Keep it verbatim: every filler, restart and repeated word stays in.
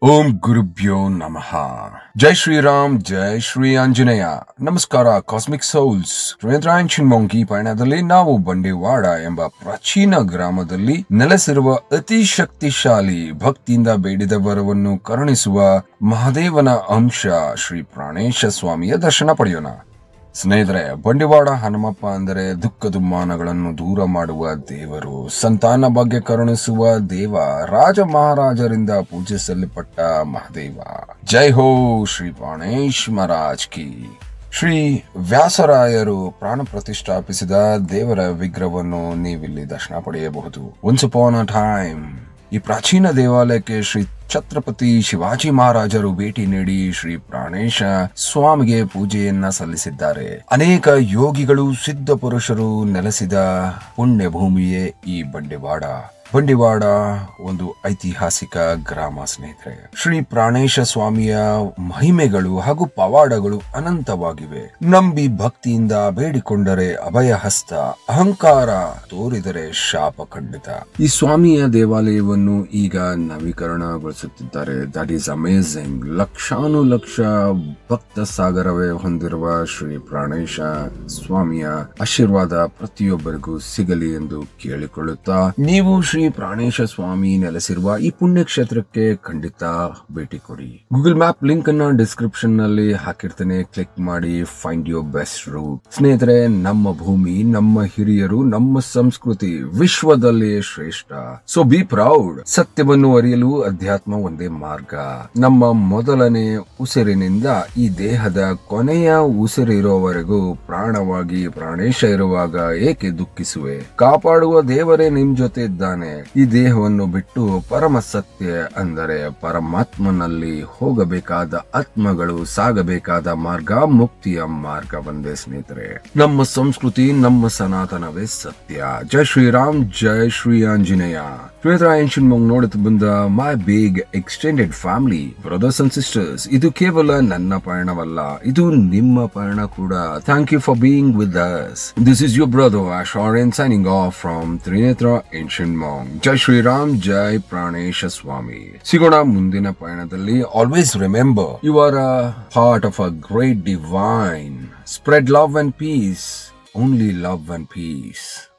ಓಂ ಗುರುಭ್ಯೋ ನಮಃ. ಜೈ ಶ್ರೀರಾಮ್, ಜೈ ಶ್ರೀ ಆಂಜನೇಯ. ನಮಸ್ಕಾರ ಕಾಸ್ಮಿಕ್ ಸೌಲ್ಸ್. ರೇಂದ್ರಾಯನ್ ಮೊಂಗಿ ಪಯಣದಲ್ಲಿ ನಾವು ಬಂಡೀವಾಡ ಎಂಬ ಪ್ರಾಚೀನ ಗ್ರಾಮದಲ್ಲಿ ನೆಲೆಸಿರುವ ಅತಿ ಶಕ್ತಿಶಾಲಿ, ಭಕ್ತಿಯಿಂದ ಬೇಡಿದ ವರವನ್ನು ಕರುಣಿಸುವ ಮಹಾದೇವನ ಅಂಶ ಶ್ರೀ ಪ್ರಾಣೇಶ ಸ್ವಾಮಿಯ ದರ್ಶನ ಪಡೆಯೋಣ. ಸ್ನೇಹಿತರೆ, ಬಂಡೀವಾಡ ಹನುಮಪ್ಪ ಅಂದರೆ ದುಃಖ ದುಮ್ಮಾನಗಳನ್ನು ದೂರ ಮಾಡುವ ದೇವರು, ಸಂತಾನ ಭಾಗ್ಯ ಕರುಣಿಸುವ ದೇವ, ರಾಜ ಮಹಾರಾಜರಿಂದ ಪೂಜಿಸಲ್ಪಟ್ಟ ಮಹಾದೇವ. ಜೈ ಹೋ ಶ್ರೀ ಪ್ರಾಣೇಶ್ ಮಹಾರಾಜ್ ಕಿ. ಶ್ರೀ ವ್ಯಾಸರಾಯರು ಪ್ರಾಣ ಪ್ರತಿಷ್ಠಾಪಿಸಿದ ದೇವರ ವಿಗ್ರಹವನ್ನು ನೀವಿಲ್ಲಿ ದರ್ಶನ ಪಡೆಯಬಹುದು. ಒನ್ಸ್ ಅಪಾನ್ ಅ ಟೈಮ್ ಈ ಪ್ರಾಚೀನ ದೇವಾಲಯಕ್ಕೆ ಶ್ರೀ ಛತ್ರಪತಿ ಶಿವಾಜಿ ಮಹಾರಾಜರು ಭೇಟಿ ನೀಡಿ ಶ್ರೀ ಪ್ರಾಣೇಶ ಸ್ವಾಮಿಗೆ ಪೂಜೆಯನ್ನ ಸಲ್ಲಿಸಿದ್ದಾರೆ. ಅನೇಕ ಯೋಗಿಗಳು, ಸಿದ್ಧ ಪುರುಷರು ನೆಲೆಸಿದ ಪುಣ್ಯ ಭೂಮಿಯೇ ಈ ಬಂಡೀವಾಡ. ಬಂಡೀವಾಡ ಒಂದು ಐತಿಹಾಸಿಕ ಗ್ರಾಮ. ಸ್ನೇಹಿತರೆ, ಶ್ರೀ ಪ್ರಾಣೇಶ ಸ್ವಾಮಿಯ ಮಹಿಮೆಗಳು ಹಾಗೂ ಪವಾಡಗಳು ಅನಂತವಾಗಿವೆ. ನಂಬಿ ಭಕ್ತಿಯಿಂದ ಬೇಡಿಕೊಂಡರೆ ಅಭಯ ಹಸ್ತ, ಅಹಂಕಾರ ತೋರಿದರೆ ಶಾಪ ಖಂಡಿತ. ಈ ಸ್ವಾಮಿಯ ದೇವಾಲಯವನ್ನು ಈಗ ನವೀಕರಣಗೊಳಿಸುತ್ತಿದ್ದಾರೆ. That is amazing. ಲಕ್ಷಾನು ಲಕ್ಷ ಭಕ್ತ ಸಾಗರವೇ ಹೊಂದಿರುವ ಶ್ರೀ ಪ್ರಾಣೇಶ ಸ್ವಾಮಿಯ ಆಶೀರ್ವಾದ ಪ್ರತಿಯೊಬ್ಬರಿಗೂ ಸಿಗಲಿ ಎಂದು ಕೇಳಿಕೊಳ್ಳುತ್ತಾ, ನೀವು ಶ್ರೀ ಪ್ರಾಣೇಶ ಸ್ವಾಮಿ ನೆಲೆಸಿರುವ ಈ ಪುಣ್ಯ ಕ್ಷೇತ್ರಕ್ಕೆ ಖಂಡಿತ ಭೇಟಿ ಕೊಡಿ. ಗೂಗಲ್ ಮ್ಯಾಪ್ ಲಿಂಕ್ ಅನ್ನ ಡಿಸ್ಕ್ರಿಪ್ಷನ್ ನಲ್ಲಿ ಹಾಕಿರ್ತೇನೆ. ಕ್ಲಿಕ್ ಮಾಡಿ, ಫೈಂಡ್ ಯುವರ್ ಬೆಸ್ಟ್ ರೂಟ್. ಸ್ನೇಹಿತರೆ, ನಮ್ಮ ಭೂಮಿ, ನಮ್ಮ ಹಿರಿಯರು, ನಮ್ಮ ಸಂಸ್ಕೃತಿ ವಿಶ್ವದಲ್ಲೇ ಶ್ರೇಷ್ಠ. So be proud. ಸತ್ಯವನ್ನು ಅರಿಯಲು ಅಧ್ಯಾತ್ಮ ಒಂದೇ ಮಾರ್ಗ. ನಮ್ಮ ಮೊದಲನೇ ಉಸಿರಿನಿಂದ ಈ ದೇಹದ ಕೊನೆಯ ಉಸಿರಿರೋವರೆಗೂ ಪ್ರಾಣವಾಗಿ ಪ್ರಾಣೇಶ ಇರುವಾಗ ಏಕೆ ದುಃಖಿಸುವೆ? ಕಾಪಾಡುವ ದೇವರೇ ನಿಮ್ ಜೊತೆ ಇದ್ದಾನೆ. ಈ ದೇಹವನ್ನು ಬಿಟ್ಟು ಪರಮ ಸತ್ಯ ಅಂದರೆ ಪರಮಾತ್ಮನಲ್ಲಿ ಹೋಗಬೇಕಾದ ಆತ್ಮಗಳು ಸಾಗಬೇಕಾದ ಮಾರ್ಗ ಮುಕ್ತಿಯ ಮಾರ್ಗ ಒಂದೇ. ಸ್ನೇಹಿತರೆ, ನಮ್ಮ ಸಂಸ್ಕೃತಿ, ನಮ್ಮ ಸನಾತನವೇ ಸತ್ಯ. ಜೈ ಶ್ರೀರಾಮ್, ಜೈ ಶ್ರೀ ಆಂಜನೇಯ. ರೇಂದ್ರಾಯನ್ ಮೊಂಗ್ ನೋಡುತ್ತ ಬಂದ my big extended family, brothers and sisters, ಇದು ಕೇವಲ ನನ್ನ ಪಯಣವಲ್ಲ, ಇದು ನಿಮ್ಮ ಪಯಣ ಕೂಡ. Thank you for being with us. This is your brother Asharyan signing off from Trinetra ancient monk. ಜೈ ಶ್ರೀರಾಮ್, ಜೈ ಪ್ರಾಣೇಶ ಸ್ವಾಮಿ. ಸಿಗೋಣ ಮುಂದಿನ ಪಯಣದಲ್ಲಿ. Always remember, you are a part of a great divine. Spread love and peace. Only love and piece.